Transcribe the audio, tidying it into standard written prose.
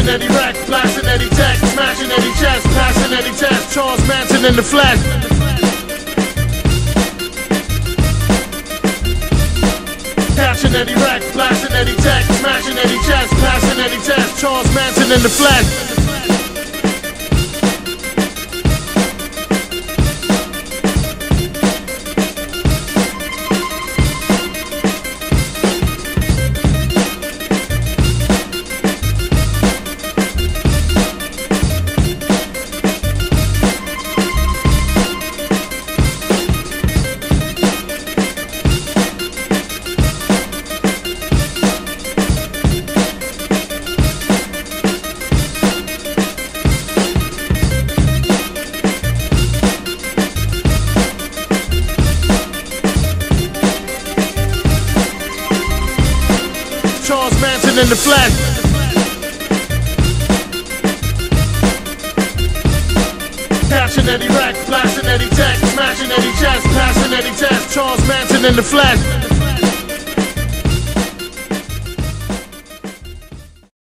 Eddie wreck, blasting Eddie tech, smashing Eddie chest, passing Eddie test, Charles Manson in the flesh. Catching Eddie wreck, blasting Eddie tech, smashing Eddie chest, passing Eddie test, Charles Manson in the flesh. Charles Manson in the flesh. Catching Eddie wreck, blasting Eddie tech, smashing Eddie chest, passing Eddie test, Charles Manson in the flesh.